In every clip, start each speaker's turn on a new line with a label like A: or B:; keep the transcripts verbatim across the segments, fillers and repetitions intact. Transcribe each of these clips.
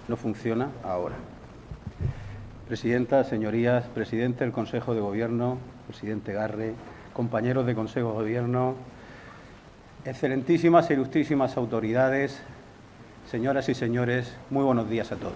A: No funciona ahora. Presidenta, señorías, presidente del Consejo de Gobierno, presidente Garre, compañeros de Consejo de Gobierno, excelentísimas e ilustrísimas autoridades, señoras y señores, muy buenos días a todos.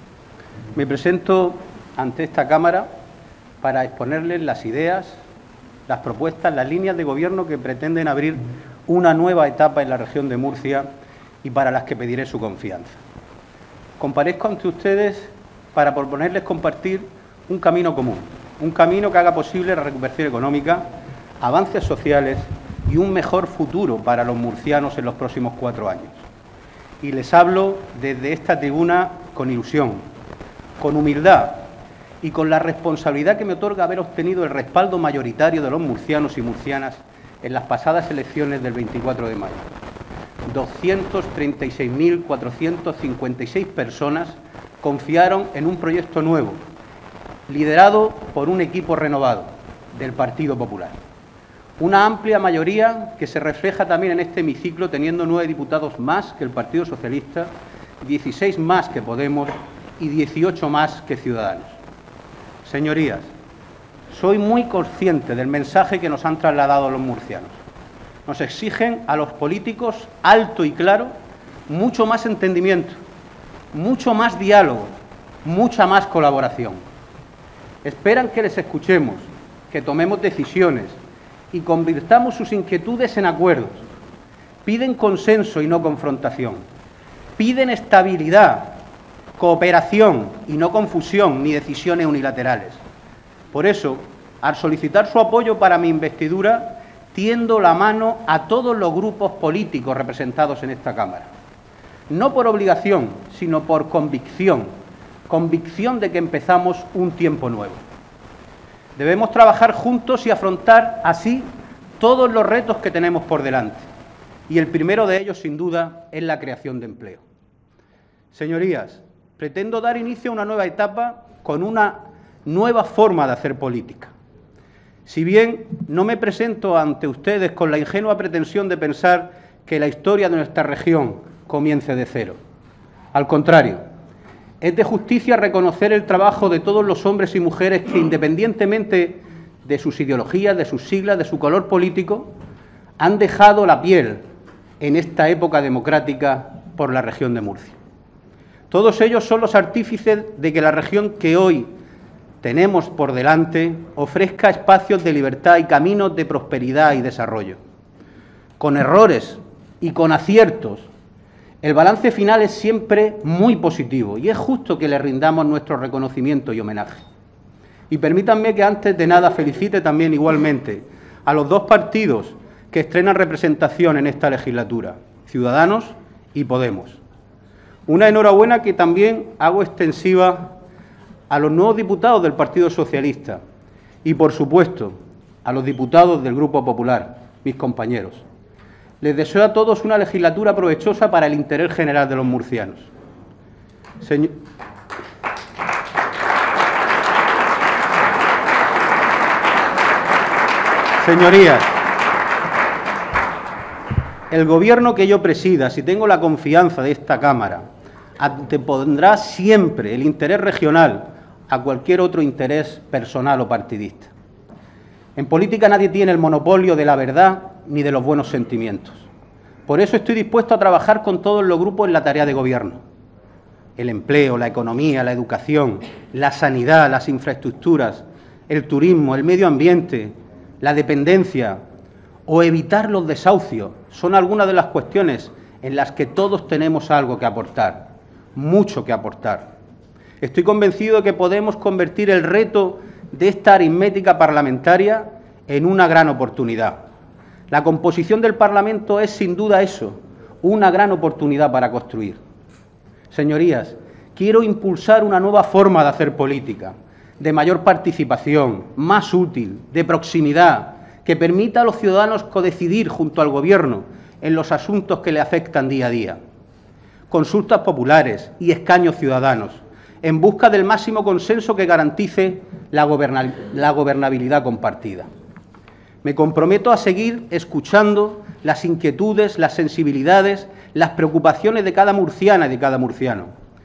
A: Me presento ante esta Cámara para exponerles las ideas, las propuestas, las líneas de Gobierno que pretenden abrir una nueva etapa en la región de Murcia y para las que pediré su confianza. Comparezco ante ustedes para proponerles compartir un camino común, un camino que haga posible la recuperación económica, avances sociales y un mejor futuro para los murcianos en los próximos cuatro años. Y les hablo desde esta tribuna con ilusión, con humildad y con la responsabilidad que me otorga haber obtenido el respaldo mayoritario de los murcianos y murcianas en las pasadas elecciones del veinticuatro de mayo. doscientas treinta y seis mil cuatrocientas cincuenta y seis personas confiaron en un proyecto nuevo, liderado por un equipo renovado del Partido Popular. Una amplia mayoría que se refleja también en este hemiciclo, teniendo nueve diputados más que el Partido Socialista, dieciséis más que Podemos y dieciocho más que Ciudadanos. Señorías, soy muy consciente del mensaje que nos han trasladado los murcianos. Nos exigen a los políticos, alto y claro, mucho más entendimiento, mucho más diálogo, mucha más colaboración. Esperan que les escuchemos, que tomemos decisiones y convirtamos sus inquietudes en acuerdos. Piden consenso y no confrontación. Piden estabilidad, cooperación y no confusión ni decisiones unilaterales. Por eso, al solicitar su apoyo para mi investidura, tiendo la mano a todos los grupos políticos representados en esta Cámara. No por obligación, sino por convicción, convicción de que empezamos un tiempo nuevo. Debemos trabajar juntos y afrontar así todos los retos que tenemos por delante. Y el primero de ellos, sin duda, es la creación de empleo. Señorías, pretendo dar inicio a una nueva etapa con una nueva forma de hacer política. Si bien no me presento ante ustedes con la ingenua pretensión de pensar que la historia de nuestra región comience de cero. Al contrario, es de justicia reconocer el trabajo de todos los hombres y mujeres que, independientemente de sus ideologías, de sus siglas, de su color político, han dejado la piel en esta época democrática por la región de Murcia. Todos ellos son los artífices de que la región que hoy tenemos por delante ofrezca espacios de libertad y caminos de prosperidad y desarrollo. Con errores y con aciertos, el balance final es siempre muy positivo y es justo que le rindamos nuestro reconocimiento y homenaje. Y permítanme que antes de nada felicite también igualmente a los dos partidos que estrenan representación en esta legislatura, Ciudadanos y Podemos. Una enhorabuena que también hago extensiva a los nuevos diputados del Partido Socialista y, por supuesto, a los diputados del Grupo Popular, mis compañeros. Les deseo a todos una legislatura provechosa para el interés general de los murcianos. Señor... Señorías, el Gobierno que yo presida, si tengo la confianza de esta Cámara, antepondrá siempre el interés regional a cualquier otro interés personal o partidista. En política nadie tiene el monopolio de la verdad ni de los buenos sentimientos. Por eso estoy dispuesto a trabajar con todos los grupos en la tarea de gobierno. El empleo, la economía, la educación, la sanidad, las infraestructuras, el turismo, el medio ambiente, la dependencia o evitar los desahucios son algunas de las cuestiones en las que todos tenemos algo que aportar, mucho que aportar. Estoy convencido de que podemos convertir el reto de esta aritmética parlamentaria en una gran oportunidad. La composición del Parlamento es, sin duda, eso, una gran oportunidad para construir. Señorías, quiero impulsar una nueva forma de hacer política, de mayor participación, más útil, de proximidad, que permita a los ciudadanos codecidir junto al Gobierno en los asuntos que le afectan día a día. Consultas populares y escaños ciudadanos, en busca del máximo consenso que garantice la, goberna la gobernabilidad compartida. Me comprometo a seguir escuchando las inquietudes, las sensibilidades, las preocupaciones de cada murciana y de cada murciano.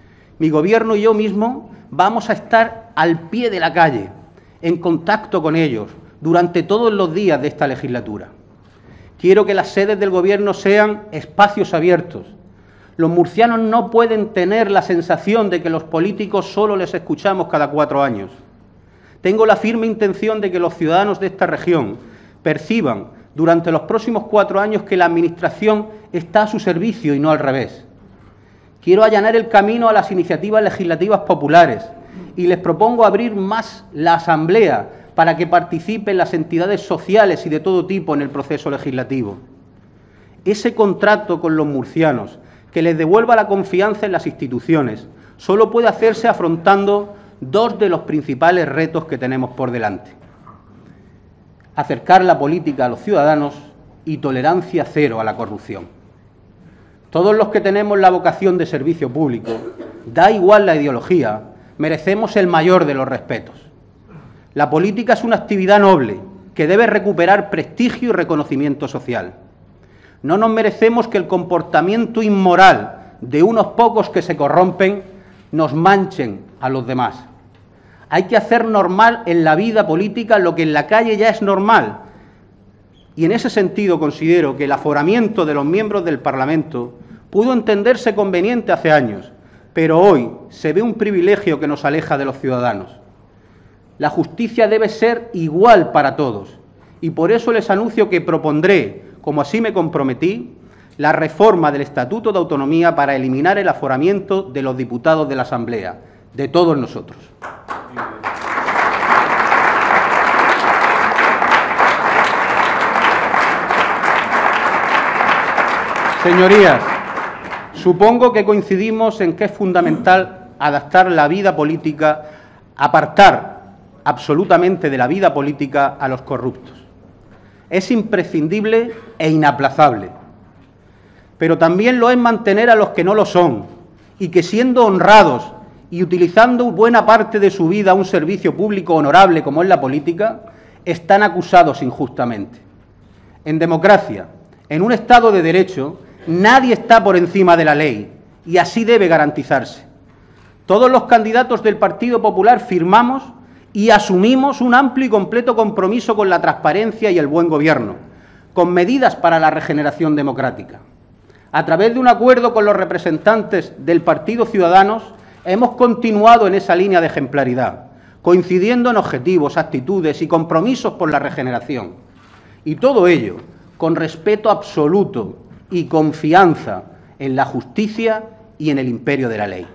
A: Mi Gobierno y yo mismo vamos a estar al pie de la calle, en contacto con ellos, durante todos los días de esta legislatura. Quiero que las sedes del Gobierno sean espacios abiertos. Los murcianos no pueden tener la sensación de que los políticos solo les escuchamos cada cuatro años. Tengo la firme intención de que los ciudadanos de esta región perciban durante los próximos cuatro años que la Administración está a su servicio y no al revés. Quiero allanar el camino a las iniciativas legislativas populares y les propongo abrir más la Asamblea para que participen las entidades sociales y de todo tipo en el proceso legislativo. Ese contrato con los murcianos que les devuelva la confianza en las instituciones solo puede hacerse afrontando dos de los principales retos que tenemos por delante: acercar la política a los ciudadanos y tolerancia cero a la corrupción. Todos los que tenemos la vocación de servicio público, da igual la ideología, merecemos el mayor de los respetos. La política es una actividad noble que debe recuperar prestigio y reconocimiento social. No nos merecemos que el comportamiento inmoral de unos pocos que se corrompen nos manchen a los demás. Hay que hacer normal en la vida política lo que en la calle ya es normal. Y en ese sentido considero que el aforamiento de los miembros del Parlamento pudo entenderse conveniente hace años, pero hoy se ve un privilegio que nos aleja de los ciudadanos. La justicia debe ser igual para todos y por eso les anuncio que propondré, como así me comprometí, la reforma del Estatuto de Autonomía para eliminar el aforamiento de los diputados de la Asamblea, de todos nosotros. Señorías, supongo que coincidimos en que es fundamental adaptar la vida política, apartar absolutamente de la vida política a los corruptos. Es imprescindible e inaplazable, pero también lo es mantener a los que no lo son y que, siendo honrados y utilizando buena parte de su vida a un servicio público honorable como es la política, están acusados injustamente. En democracia, en un Estado de Derecho, nadie está por encima de la ley y así debe garantizarse. Todos los candidatos del Partido Popular firmamos y asumimos un amplio y completo compromiso con la transparencia y el buen gobierno, con medidas para la regeneración democrática. A través de un acuerdo con los representantes del Partido Ciudadanos, hemos continuado en esa línea de ejemplaridad, coincidiendo en objetivos, actitudes y compromisos por la regeneración. Y todo ello con respeto absoluto y confianza en la justicia y en el imperio de la ley.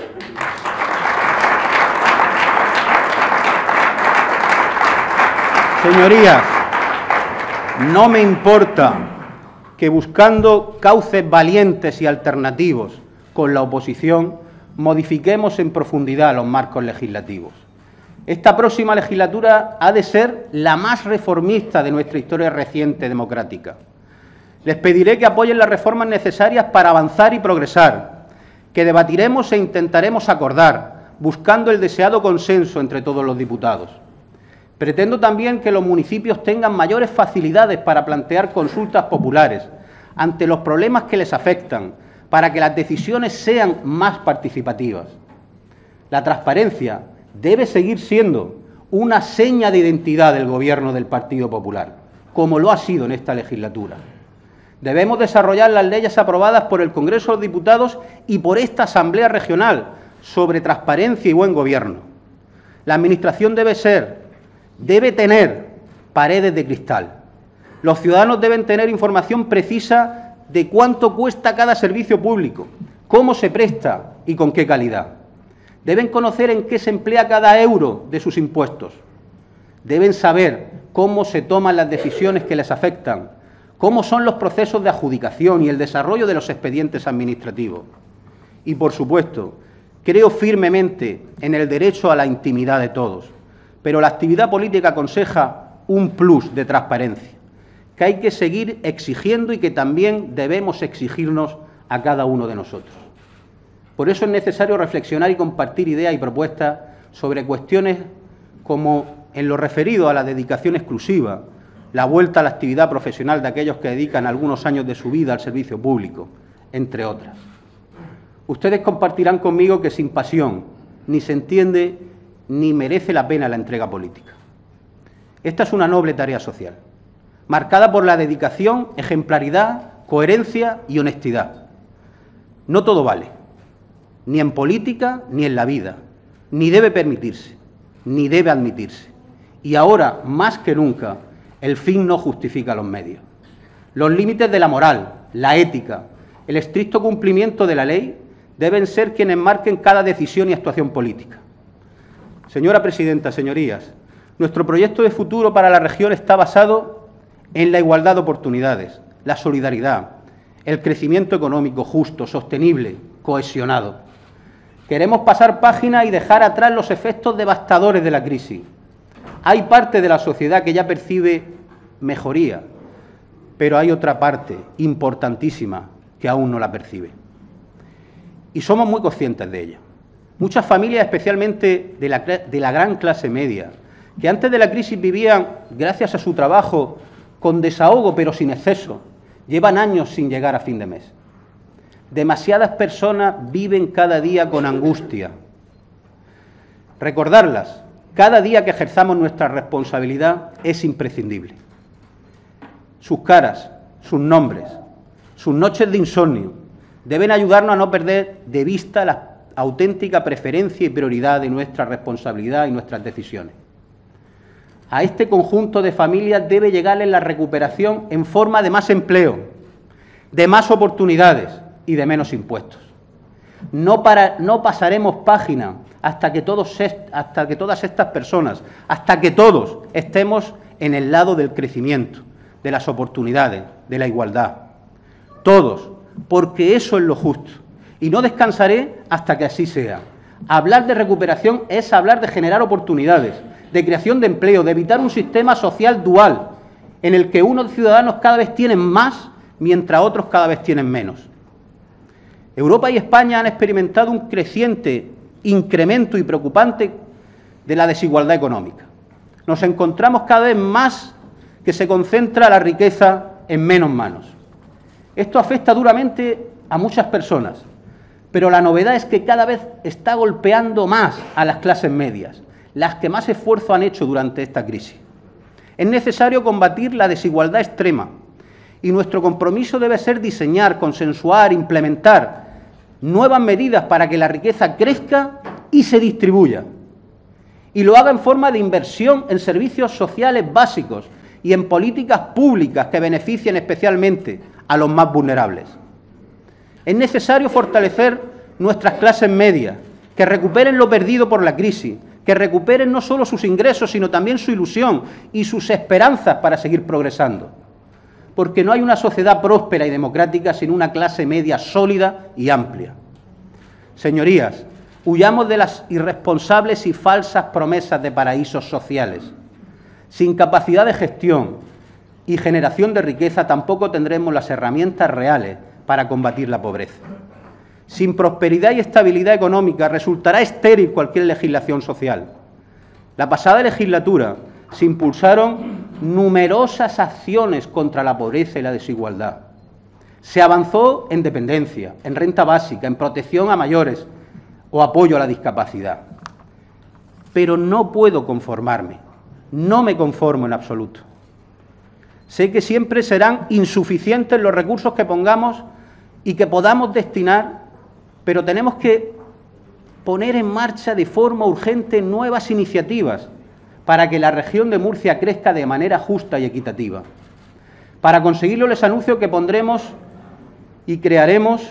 A: Señorías, no me importa que buscando cauces valientes y alternativos con la oposición modifiquemos en profundidad los marcos legislativos. Esta próxima legislatura ha de ser la más reformista de nuestra historia reciente democrática. Les pediré que apoyen las reformas necesarias para avanzar y progresar, que debatiremos e intentaremos acordar, buscando el deseado consenso entre todos los diputados. Pretendo también que los municipios tengan mayores facilidades para plantear consultas populares ante los problemas que les afectan, para que las decisiones sean más participativas. La transparencia debe seguir siendo una seña de identidad del Gobierno del Partido Popular, como lo ha sido en esta legislatura. Debemos desarrollar las leyes aprobadas por el Congreso de los Diputados y por esta Asamblea Regional sobre transparencia y buen gobierno. La Administración debe ser, debe tener paredes de cristal. Los ciudadanos deben tener información precisa de cuánto cuesta cada servicio público, cómo se presta y con qué calidad. Deben conocer en qué se emplea cada euro de sus impuestos. Deben saber cómo se toman las decisiones que les afectan, cómo son los procesos de adjudicación y el desarrollo de los expedientes administrativos. Y, por supuesto, creo firmemente en el derecho a la intimidad de todos, pero la actividad política aconseja un plus de transparencia, que hay que seguir exigiendo y que también debemos exigirnos a cada uno de nosotros. Por eso es necesario reflexionar y compartir ideas y propuestas sobre cuestiones como, en lo referido a la dedicación exclusiva, la vuelta a la actividad profesional de aquellos que dedican algunos años de su vida al servicio público, entre otras. Ustedes compartirán conmigo que sin pasión ni se entiende ni merece la pena la entrega política. Esta es una noble tarea social, marcada por la dedicación, ejemplaridad, coherencia y honestidad. No todo vale, ni en política ni en la vida, ni debe permitirse, ni debe admitirse. Y ahora, más que nunca, el fin no justifica los medios. Los límites de la moral, la ética, el estricto cumplimiento de la ley deben ser quienes marquen cada decisión y actuación política. Señora presidenta, señorías, nuestro proyecto de futuro para la región está basado en la igualdad de oportunidades, la solidaridad, el crecimiento económico justo, sostenible, cohesionado. Queremos pasar página y dejar atrás los efectos devastadores de la crisis. Hay parte de la sociedad que ya percibe mejoría, pero hay otra parte importantísima que aún no la percibe. Y somos muy conscientes de ello. Muchas familias, especialmente de la, de la gran clase media, que antes de la crisis vivían, gracias a su trabajo, con desahogo pero sin exceso, llevan años sin llegar a fin de mes. Demasiadas personas viven cada día con angustia. Recordarlas, cada día que ejerzamos nuestra responsabilidad, es imprescindible. Sus caras, sus nombres, sus noches de insomnio, deben ayudarnos a no perder de vista la auténtica preferencia y prioridad de nuestra responsabilidad y nuestras decisiones. A este conjunto de familias debe llegarles la recuperación en forma de más empleo, de más oportunidades y de menos impuestos. No, para, no pasaremos página hasta que, todos, hasta que todas estas personas, hasta que todos estemos en el lado del crecimiento, de las oportunidades, de la igualdad. Todos, porque eso es lo justo. Y no descansaré hasta que así sea. Hablar de recuperación es hablar de generar oportunidades, de creación de empleo, de evitar un sistema social dual, en el que unos ciudadanos cada vez tienen más, mientras otros cada vez tienen menos. Europa y España han experimentado un creciente incremento y preocupante de la desigualdad económica. Nos encontramos cada vez más que se concentra la riqueza en menos manos. Esto afecta duramente a muchas personas, pero la novedad es que cada vez está golpeando más a las clases medias, las que más esfuerzo han hecho durante esta crisis. Es necesario combatir la desigualdad extrema y nuestro compromiso debe ser diseñar, consensuar, implementar nuevas medidas para que la riqueza crezca y se distribuya. Y lo haga en forma de inversión en servicios sociales básicos y en políticas públicas que beneficien especialmente a los más vulnerables. Es necesario fortalecer nuestras clases medias, que recuperen lo perdido por la crisis, que recuperen no solo sus ingresos, sino también su ilusión y sus esperanzas para seguir progresando. Porque no hay una sociedad próspera y democrática sin una clase media sólida y amplia. Señorías, huyamos de las irresponsables y falsas promesas de paraísos sociales. Sin capacidad de gestión y generación de riqueza tampoco tendremos las herramientas reales para combatir la pobreza. Sin prosperidad y estabilidad económica resultará estéril cualquier legislación social. La pasada legislatura se impulsaron numerosas acciones contra la pobreza y la desigualdad. Se avanzó en dependencia, en renta básica, en protección a mayores o apoyo a la discapacidad. Pero no puedo conformarme, no me conformo en absoluto. Sé que siempre serán insuficientes los recursos que pongamos y que podamos destinar, pero tenemos que poner en marcha de forma urgente nuevas iniciativas para que la región de Murcia crezca de manera justa y equitativa. Para conseguirlo les anuncio que pondremos y crearemos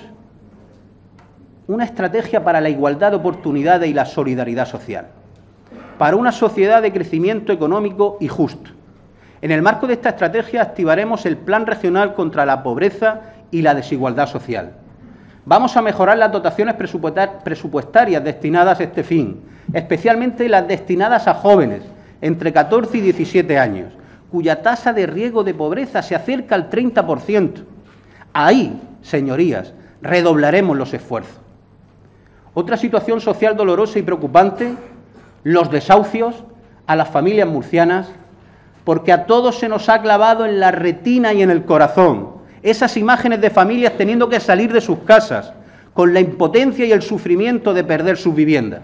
A: una estrategia para la igualdad de oportunidades y la solidaridad social, para una sociedad de crecimiento económico y justo. En el marco de esta estrategia activaremos el Plan Regional contra la Pobreza y la Desigualdad Social. Vamos a mejorar las dotaciones presupuestarias destinadas a este fin, especialmente las destinadas a jóvenes entre catorce y diecisiete años, cuya tasa de riesgo de pobreza se acerca al treinta por ciento. Ahí, señorías, redoblaremos los esfuerzos. Otra situación social dolorosa y preocupante, los desahucios a las familias murcianas, porque a todos se nos ha clavado en la retina y en el corazón esas imágenes de familias teniendo que salir de sus casas con la impotencia y el sufrimiento de perder sus viviendas.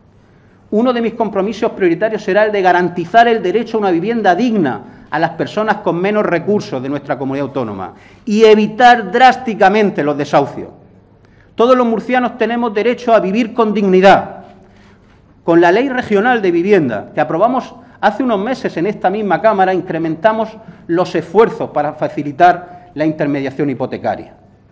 A: Uno de mis compromisos prioritarios será el de garantizar el derecho a una vivienda digna a las personas con menos recursos de nuestra comunidad autónoma y evitar drásticamente los desahucios. Todos los murcianos tenemos derecho a vivir con dignidad. Con la Ley Regional de Vivienda, que aprobamos hace unos meses en esta misma Cámara, incrementamos los esfuerzos para facilitar la intermediación hipotecaria.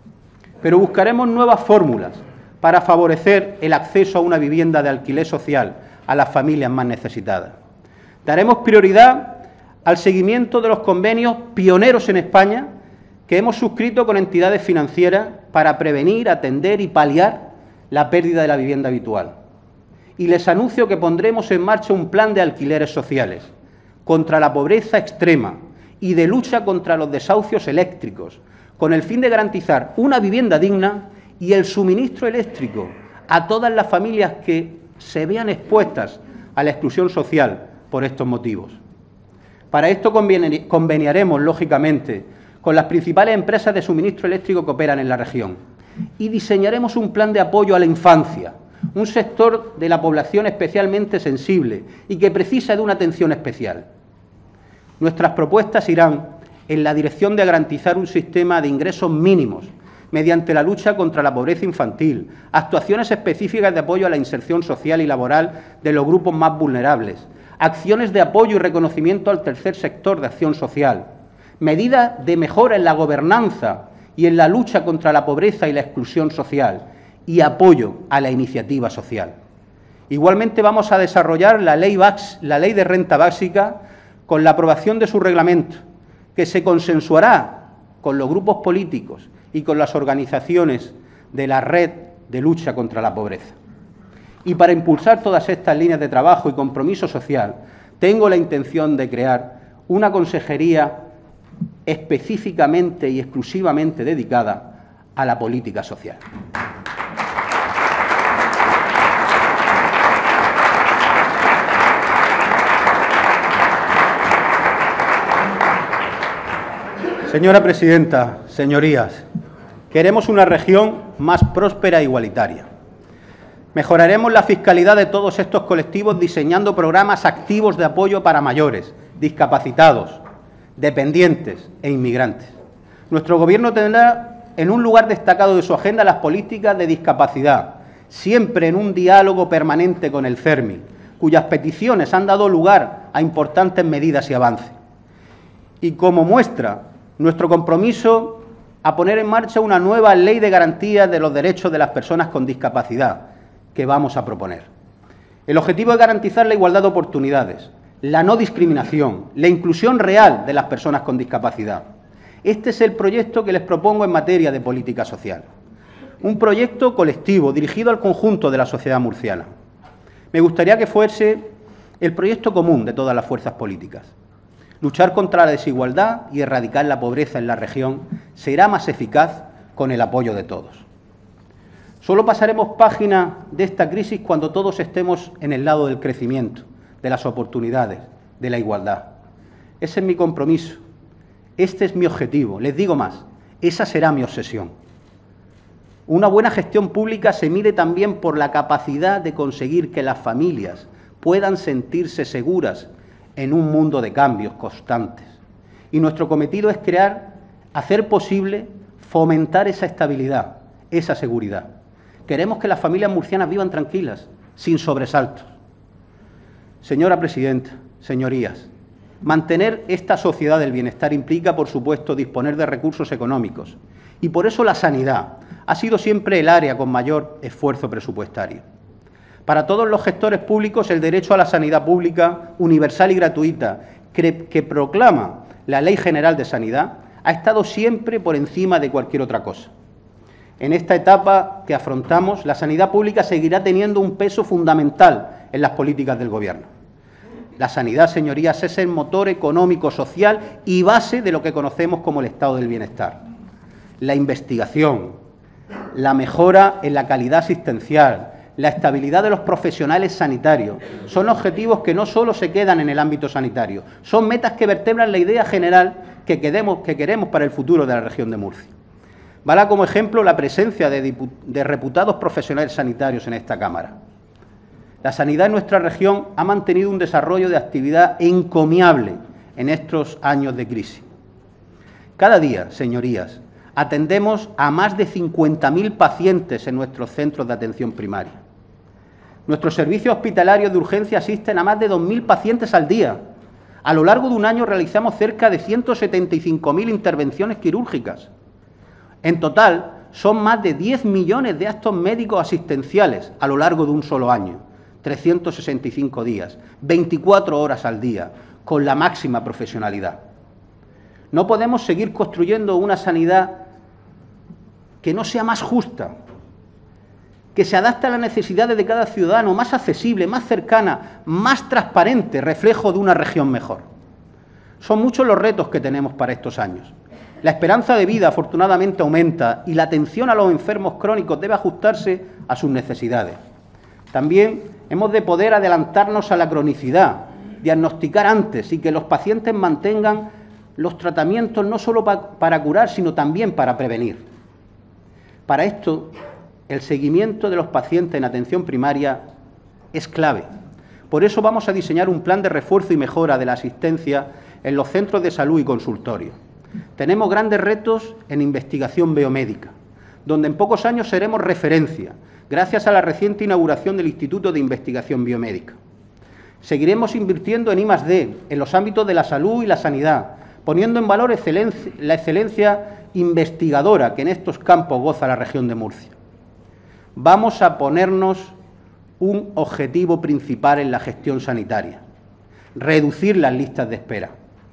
A: Pero buscaremos nuevas fórmulas para favorecer el acceso a una vivienda de alquiler social a las familias más necesitadas. Daremos prioridad al seguimiento de los convenios pioneros en España que hemos suscrito con entidades financieras para prevenir, atender y paliar la pérdida de la vivienda habitual. Y les anuncio que pondremos en marcha un plan de alquileres sociales contra la pobreza extrema y de lucha contra los desahucios eléctricos, con el fin de garantizar una vivienda digna y el suministro eléctrico a todas las familias que se vean expuestas a la exclusión social por estos motivos. Para esto conveniaremos, lógicamente, con las principales empresas de suministro eléctrico que operan en la región y diseñaremos un plan de apoyo a la infancia, un sector de la población especialmente sensible y que precisa de una atención especial. Nuestras propuestas irán en la dirección de garantizar un sistema de ingresos mínimos mediante la lucha contra la pobreza infantil, actuaciones específicas de apoyo a la inserción social y laboral de los grupos más vulnerables, acciones de apoyo y reconocimiento al tercer sector de acción social, medidas de mejora en la gobernanza y en la lucha contra la pobreza y la exclusión social y apoyo a la iniciativa social. Igualmente vamos a desarrollar la ley, la ley de renta básica con la aprobación de su reglamento, que se consensuará con los grupos políticos y con las organizaciones de la red de lucha contra la pobreza. Y para impulsar todas estas líneas de trabajo y compromiso social, tengo la intención de crear una consejería específicamente y exclusivamente dedicada a la política social. Señora presidenta, señorías, queremos una región más próspera e igualitaria. Mejoraremos la fiscalidad de todos estos colectivos diseñando programas activos de apoyo para mayores, discapacitados, dependientes e inmigrantes. Nuestro Gobierno tendrá en un lugar destacado de su agenda las políticas de discapacidad, siempre en un diálogo permanente con el CERMI, cuyas peticiones han dado lugar a importantes medidas y avances. Y como muestra nuestro compromiso a poner en marcha una nueva ley de garantía de los derechos de las personas con discapacidad que vamos a proponer. El objetivo es garantizar la igualdad de oportunidades, la no discriminación, la inclusión real de las personas con discapacidad. Este es el proyecto que les propongo en materia de política social. Un proyecto colectivo dirigido al conjunto de la sociedad murciana. Me gustaría que fuese el proyecto común de todas las fuerzas políticas. Luchar contra la desigualdad y erradicar la pobreza en la región será más eficaz con el apoyo de todos. Solo pasaremos página de esta crisis cuando todos estemos en el lado del crecimiento, de las oportunidades, de la igualdad. Ese es mi compromiso, este es mi objetivo. Les digo más, esa será mi obsesión. Una buena gestión pública se mide también por la capacidad de conseguir que las familias puedan sentirse seguras en un mundo de cambios constantes. Y nuestro cometido es crear, hacer posible, fomentar esa estabilidad, esa seguridad. Queremos que las familias murcianas vivan tranquilas, sin sobresaltos. Señora presidenta, señorías, mantener esta sociedad del bienestar implica, por supuesto, disponer de recursos económicos. Y por eso la sanidad ha sido siempre el área con mayor esfuerzo presupuestario. Para todos los gestores públicos, el derecho a la sanidad pública, universal y gratuita, que, que proclama la Ley General de Sanidad, ha estado siempre por encima de cualquier otra cosa. En esta etapa que afrontamos, la sanidad pública seguirá teniendo un peso fundamental en las políticas del Gobierno. La sanidad, señorías, es el motor económico, social y base de lo que conocemos como el estado del bienestar. La investigación, la mejora en la calidad asistencial, la estabilidad de los profesionales sanitarios, son objetivos que no solo se quedan en el ámbito sanitario, son metas que vertebran la idea general que, queremos, que queremos para el futuro de la región de Murcia. Vale como ejemplo la presencia de, de reputados profesionales sanitarios en esta Cámara. La sanidad en nuestra región ha mantenido un desarrollo de actividad encomiable en estos años de crisis. Cada día, señorías, atendemos a más de cincuenta mil pacientes en nuestros centros de atención primaria. Nuestros servicios hospitalarios de urgencia asisten a más de dos mil pacientes al día. A lo largo de un año realizamos cerca de ciento setenta y cinco mil intervenciones quirúrgicas. En total, son más de diez millones de actos médicos asistenciales a lo largo de un solo año, trescientos sesenta y cinco días, veinticuatro horas al día, con la máxima profesionalidad. No podemos seguir construyendo una sanidad que no sea más justa, que se adapte a las necesidades de cada ciudadano, más accesible, más cercana, más transparente, reflejo de una región mejor. Son muchos los retos que tenemos para estos años. La esperanza de vida, afortunadamente, aumenta y la atención a los enfermos crónicos debe ajustarse a sus necesidades. También hemos de poder adelantarnos a la cronicidad, diagnosticar antes y que los pacientes mantengan los tratamientos no solo pa- para curar, sino también para prevenir. Para esto, el seguimiento de los pacientes en atención primaria es clave. Por eso vamos a diseñar un plan de refuerzo y mejora de la asistencia en los centros de salud y consultorios. Tenemos grandes retos en investigación biomédica, donde en pocos años seremos referencia, gracias a la reciente inauguración del Instituto de Investigación Biomédica. Seguiremos invirtiendo en I más D, en los ámbitos de la salud y la sanidad, poniendo en valor excelencia, la excelencia investigadora que en estos campos goza la región de Murcia. Vamos a ponernos un objetivo principal en la gestión sanitaria: reducir las listas de espera.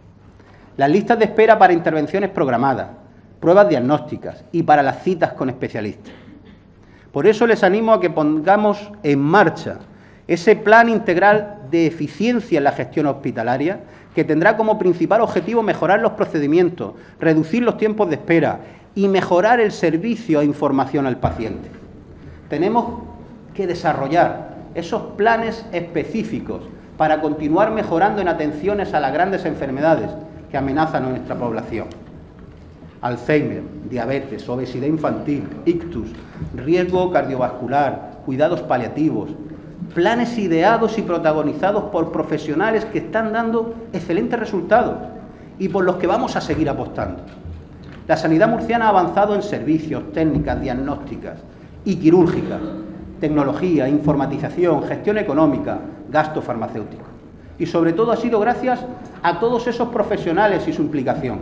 A: Las listas de espera para intervenciones programadas, pruebas diagnósticas y para las citas con especialistas. Por eso les animo a que pongamos en marcha ese plan integral de eficiencia en la gestión hospitalaria, que tendrá como principal objetivo mejorar los procedimientos, reducir los tiempos de espera y mejorar el servicio e información al paciente. Tenemos que desarrollar esos planes específicos para continuar mejorando en atenciones a las grandes enfermedades que amenazan a nuestra población: Alzheimer, diabetes, obesidad infantil, ictus, riesgo cardiovascular, cuidados paliativos. Planes ideados y protagonizados por profesionales que están dando excelentes resultados y por los que vamos a seguir apostando. La sanidad murciana ha avanzado en servicios, técnicas, diagnósticas y quirúrgicas, tecnología, informatización, gestión económica, gasto farmacéutico. Y sobre todo ha sido gracias a todos esos profesionales y su implicación.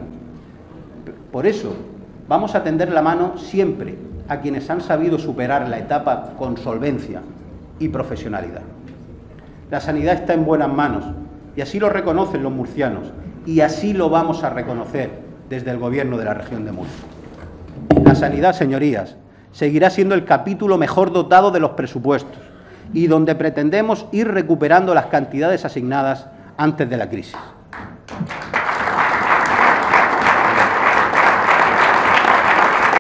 A: Por eso vamos a tender la mano siempre a quienes han sabido superar la etapa con solvencia y profesionalidad. La sanidad está en buenas manos y así lo reconocen los murcianos y así lo vamos a reconocer desde el Gobierno de la región de Murcia. La sanidad, señorías, seguirá siendo el capítulo mejor dotado de los presupuestos y donde pretendemos ir recuperando las cantidades asignadas antes de la crisis.